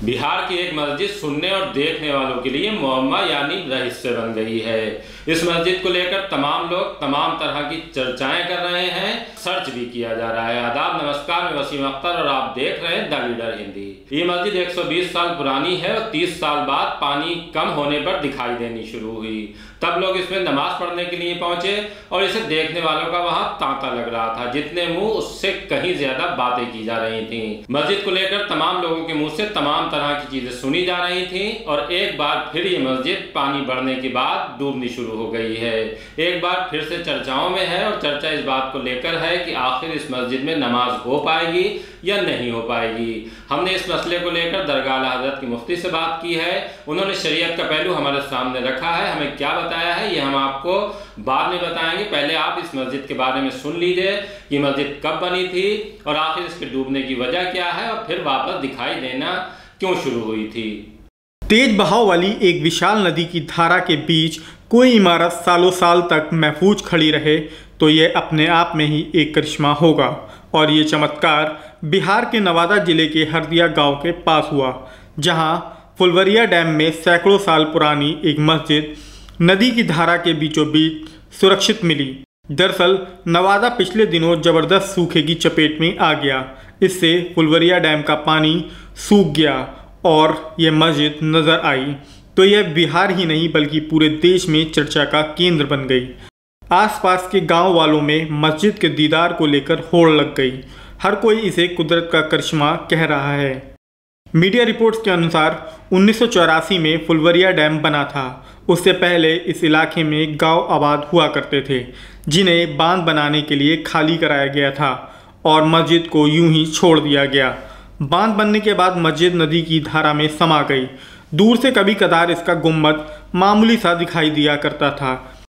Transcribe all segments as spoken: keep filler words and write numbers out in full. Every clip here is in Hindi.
बिहार की एक मस्जिद सुनने और देखने वालों के लिए मुअम्मा यानी रहस्य बन गई है। इस मस्जिद को लेकर तमाम लोग तमाम तरह की चर्चाएं कर रहे हैं, सर्च भी किया जा रहा है। आदाब, नमस्कार, मैं वसीम अख्तर और आप देख रहे हैं द लीडर हिंदी। ये मस्जिद एक सौ बीस साल पुरानी है और तीस साल बाद पानी कम होने पर दिखाई देनी शुरू हुई। तब लोग इसमें नमाज पढ़ने के लिए पहुंचे और इसे देखने वालों का वहां तांता लग रहा था। जितने मुंह उससे कहीं ज्यादा बातें की जा रही थी। मस्जिद को लेकर तमाम लोगों के मुंह से तमाम तरह की चीजें सुनी जा रही थी और एक बार फिर ये मस्जिद पानी बढ़ने के बाद डूबनी शुरू हो गई है। एक बार फिर से चर्चाओं में है और चर्चा इस बात को लेकर है कि आखिर इस मस्जिद में नमाज हो पाएगी या नहीं हो पाएगी। हमने इस मसले को लेकर दरगाह आला हज़रत की मुफ्ती से बात की है। उन्होंने शरीयत का पहलू हमारे सामने रखा है। हमें क्या बताया है ये हम आपको बाद में बताएंगे। पहले आप इस मस्जिद के बारे में सुन लीजिए कि मस्जिद कब बनी थी और आखिर इसके डूबने की वजह क्या है और फिर वापस दिखाई देना क्यों शुरू हुई थी। तेज बहाव वाली एक विशाल नदी की धारा के बीच कोई इमारत सालों साल तक महफूज खड़ी रहे तो ये अपने आप में ही एक करिश्मा होगा। और ये चमत्कार बिहार के नवादा जिले के हरदिया गांव के पास हुआ, जहां फुलवरिया डैम में सैकड़ों साल पुरानी एक मस्जिद नदी की धारा के बीचों बीच सुरक्षित मिली। दरअसल नवादा पिछले दिनों ज़बरदस्त सूखे की चपेट में आ गया। इससे फुलवरिया डैम का पानी सूख गया और ये मस्जिद नज़र आई तो यह बिहार ही नहीं बल्कि पूरे देश में चर्चा का केंद्र बन गई। आसपास के गांव वालों में मस्जिद के दीदार को लेकर होड़ लग गई। हर कोई इसे कुदरत का करिश्मा कह रहा है। मीडिया रिपोर्ट्स के अनुसार उन्नीस सौ चौरासी में फुलवरिया डैम बना था। उससे पहले इस इलाके में गांव आबाद हुआ करते थे, जिन्हें बांध बनाने के लिए खाली कराया गया था और मस्जिद को यूं ही छोड़ दिया गया। बांध बनने के बाद मस्जिद नदी की धारा में समा गई। दूर से कभी कदार इसका गुम्बद मामूली सा दिखाई दिया करता था।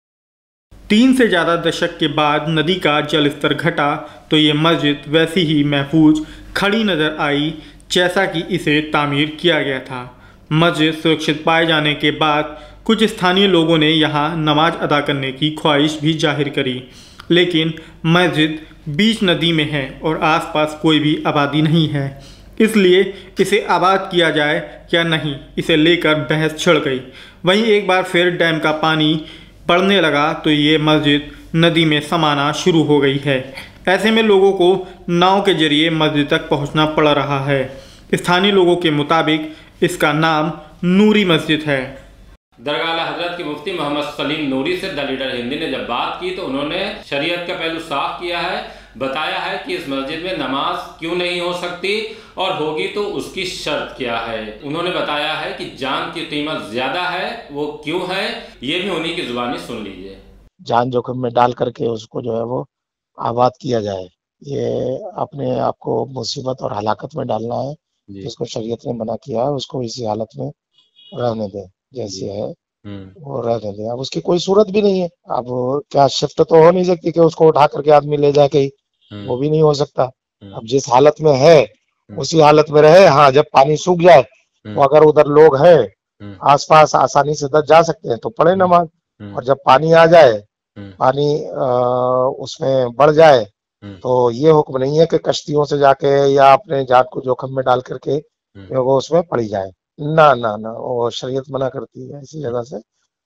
तीन से ज़्यादा दशक के बाद नदी का जल स्तर घटा तो ये मस्जिद वैसी ही महफूज खड़ी नज़र आई जैसा कि इसे तामीर किया गया था। मस्जिद सुरक्षित पाए जाने के बाद कुछ स्थानीय लोगों ने यहाँ नमाज अदा करने की ख्वाहिश भी जाहिर करी, लेकिन मस्जिद बीच नदी में है और आसपास कोई भी आबादी नहीं है, इसलिए इसे आबाद किया जाए या नहीं इसे लेकर बहस छिड़ गई। वहीं एक बार फिर डैम का पानी बढ़ने लगा तो ये मस्जिद नदी में समाना शुरू हो गई है। ऐसे में लोगों को नाव के जरिए मस्जिद तक पहुंचना पड़ रहा है। स्थानीय लोगों के मुताबिक इसका नाम नूरी मस्जिद है। दरगाह आला हज़रत की मुफ्ती मोहम्मद सलीम नूरी से द लीडर हिंदी ने जब बात की तो उन्होंने शरीयत का पहलू साफ किया है। बताया है कि इस मस्जिद में नमाज क्यों नहीं हो सकती और होगी तो उसकी शर्त क्या है। उन्होंने बताया है कि जान की कीमत ज्यादा है, वो क्यों है ये भी उन्हीं की जुबानी सुन लीजिए। जान जोखिम में डाल करके उसको जो है वो आबाद किया जाए, ये अपने आप को मुसीबत और हलाकत में डालना है। जिसको शरीयत ने मना किया है उसको इसी हालत में रहने दें, जैसी है वो रहने दें। अब उसकी कोई सूरत भी नहीं है। अब क्या शिफ्ट तो हो नहीं सकती कि उसको उठा करके आदमी ले जाए कहीं, वो भी नहीं हो सकता। अब जिस हालत में है उसी हालत में रहे। हाँ, जब पानी सूख जाए तो अगर उधर लोग हैं आसपास आसानी से दर जा सकते हैं तो पढ़े नमाज, और जब पानी आ जाए, पानी आ, उसमें बढ़ जाए तो ये हुक्म नहीं है कि कश्तियों से जाके या अपने जान को जोखिम में डाल करके वो उसमें पड़ी जाए। ना ना ना, वो शरीयत मना करती है ऐसी जगह से।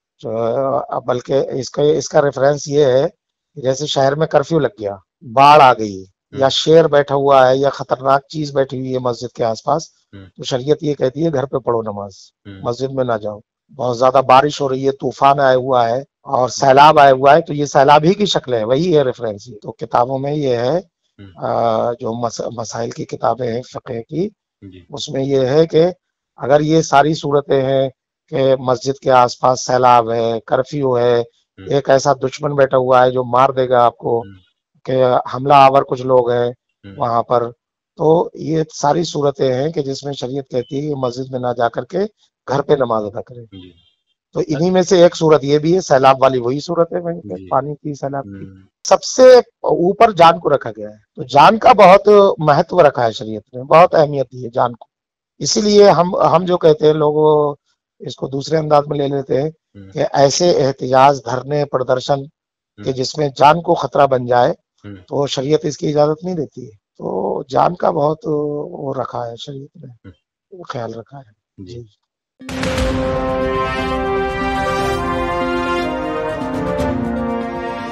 तो बल्कि इसका इसका रेफरेंस ये है जैसे शहर में कर्फ्यू लग गया, बाढ़ आ गई या शेर बैठा हुआ है या खतरनाक चीज बैठी हुई है मस्जिद के आसपास, तो शरीयत ये कहती है घर पे पढ़ो नमाज, मस्जिद में ना जाओ। बहुत ज्यादा बारिश हो रही है, तूफान आया हुआ है और सैलाब आया हुआ है तो ये सैलाब ही की शक्ल है, वही है रेफरेंस। तो किताबों में ये है आ, जो मस, मसाइल की किताबें हैं फ़िक़ह की, उसमें ये है कि अगर ये सारी सूरतें हैं कि मस्जिद के आसपास सैलाब है, कर्फ्यू है, एक ऐसा दुश्मन बैठा हुआ है जो मार देगा आपको, कि हमला आवर कुछ लोग हैं वहां पर, तो ये सारी सूरतें हैं कि जिसमें शरीयत कहती है कि मस्जिद में ना जा करके घर पे नमाज अदा करें। तो इन्हीं में से एक सूरत ये भी है, सैलाब वाली वही सूरत है वहीं पानी की, सैलाब की। सबसे ऊपर जान को रखा गया है, तो जान का बहुत महत्व रखा है शरीयत ने, बहुत अहमियत दी है जान को। इसीलिए हम हम जो कहते हैं लोग इसको दूसरे अंदाज में ले लेते हैं कि ऐसे एहतिजाज, धरने, प्रदर्शन कि जिसमें जान को खतरा बन जाए तो शरीयत इसकी इजाजत नहीं देती है। तो जान का बहुत वो रखा है शरीयत ने। ख्याल रखा है जी। जी।